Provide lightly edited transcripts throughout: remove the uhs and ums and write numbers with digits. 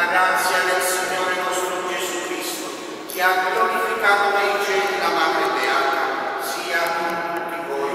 grazia del Signore nostro Gesù Cristo, che ha glorificato nei cieli la Madre Beata, sia con tutti voi.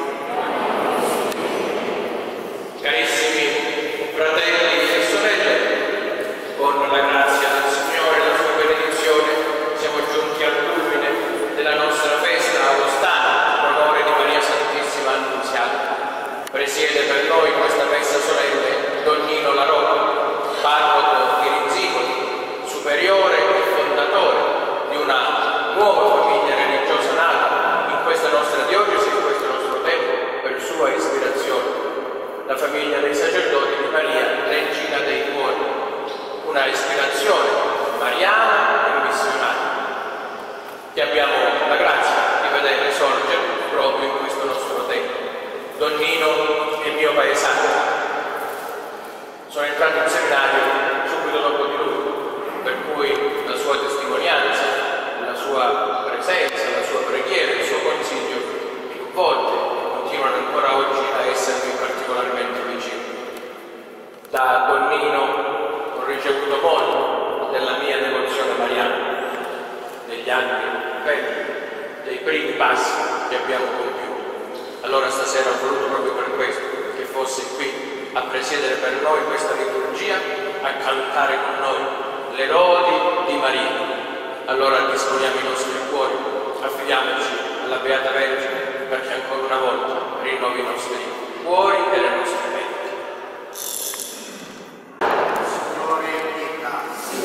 Carissimi fratelli e sorelle, con la grazia del Signore e la sua benedizione siamo giunti al culmine della nostra festa agostana in onore di Maria Santissima Annunziata. Presiede per noi questa festa solenne Don Nino La Rocca, parroco di Rizzicoli, superiore e fondatore di una nuova famiglia religiosa nata in questa nostra diocesi, in questo nostro tempo, per sua ispirazione. La famiglia dei sacerdoti di Maria, Regina dei Cuori, una ispirazione mariana e missionaria, che abbiamo la grazia di vedere sorgere proprio in questo nostro tempo. Don Nino è mio paesano. Sono entrato in seminario subito dopo di lui, per cui la sua testimonianza, la sua presenza, la sua preghiera, il suo consiglio più volte continuano ancora oggi a essermi particolarmente vicini. Da Don Nino ho ricevuto molto della mia devozione mariana, negli anni dei primi passi che abbiamo compiuto. Allora stasera ho voluto proprio per questo che fosse qui a presiedere per noi questa liturgia, a cantare con noi le lodi di Maria. Allora disponiamo i nostri cuori, affidiamoci alla Beata Vergine perché ancora una volta rinnovi i nostri cuori e le nostre menti. Signore pietà.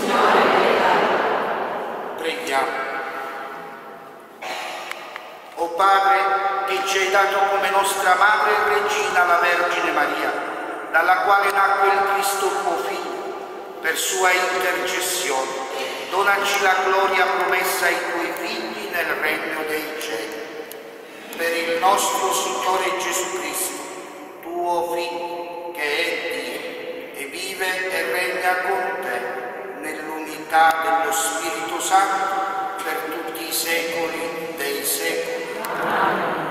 Preghiamo. O Padre, che ci hai dato come nostra Madre e Regina la Vergine Maria, dalla quale nacque il Cristo tuo Figlio, per sua intercessione, donaci la gloria promessa ai tuoi figli nel regno dei cieli. Per il nostro Signore Gesù Cristo, tuo Figlio, che è Dio, e vive e regna con te, nell'unità dello Spirito Santo, per tutti i secoli dei secoli. Amen.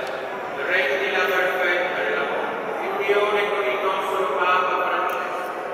Rendila perfetta nell'amore, in unione con il nostro Papa Francesco,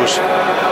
croce.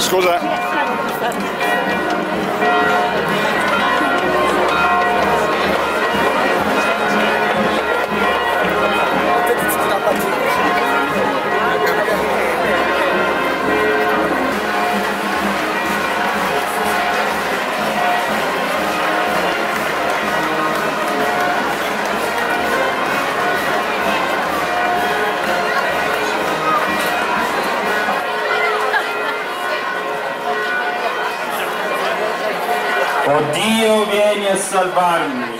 Scusa. O Dio, vieni a salvarmi.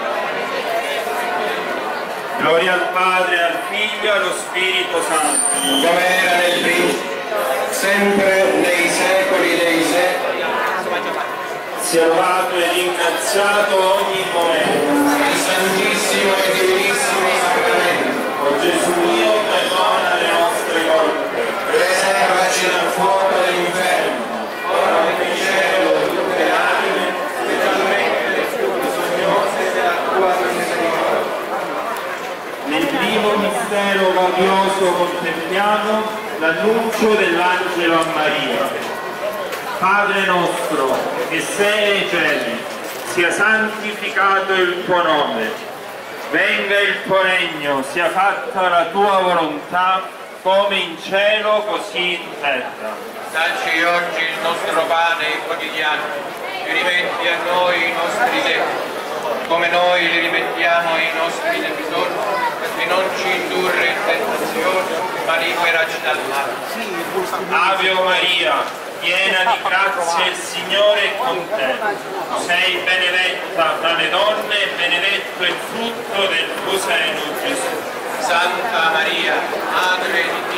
Gloria al Padre, al Figlio e allo Spirito Santo. Come era nel principio, sempre nei secoli dei secoli. Sia lodato e ringraziato ogni momento. Il Santissimo e Divinissimo Sacramento. O Gesù mio, perdona le nostre colpe. Preservaci dal fuoco dell'inferno. Ora nel cielo di tutte le anime, specialmente le più bisognose della tua misericordia. Nel primo mistero glorioso contempliamo l'annuncio dell'angelo a Maria. Padre nostro, che sei nei cieli, sia santificato il tuo nome. Venga il tuo regno, sia fatta la tua volontà, come in cielo così in terra. Dacci oggi il nostro pane quotidiano e rimetti a noi i nostri debiti, come noi li rimettiamo ai nostri debitori, e non ci indurre in tentazione, ma liberaci dal male. Ave Maria, piena di grazia, il Signore è con te. Sei benedetta tra le donne e benedetto il frutto del tuo seno, Gesù. Santa Maria, Madre di